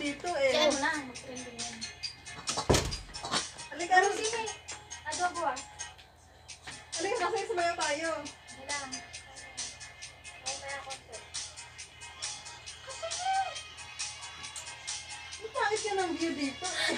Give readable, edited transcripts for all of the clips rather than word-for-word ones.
dito eh. Yan mo na, mag-trending yan. Halika, Ano sini? Adobo ah. halika kasi sumayo tayo. Kailangan. Mamaya konti. Ang pangit ka ng view dito eh.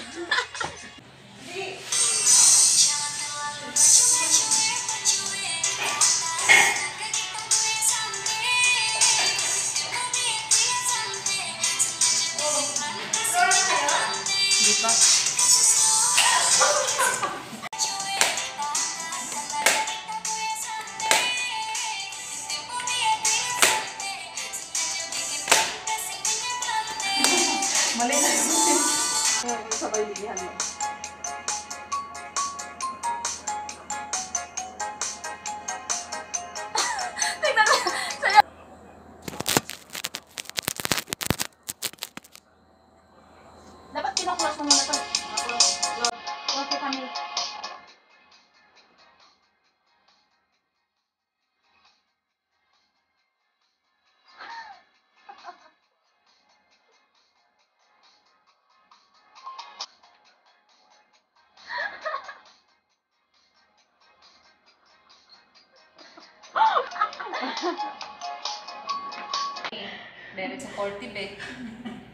Di ba? Mali na yun. Sabay bilihan mo. Dapat kinoclose mo muna ito. Close the camera. Very supportive eh.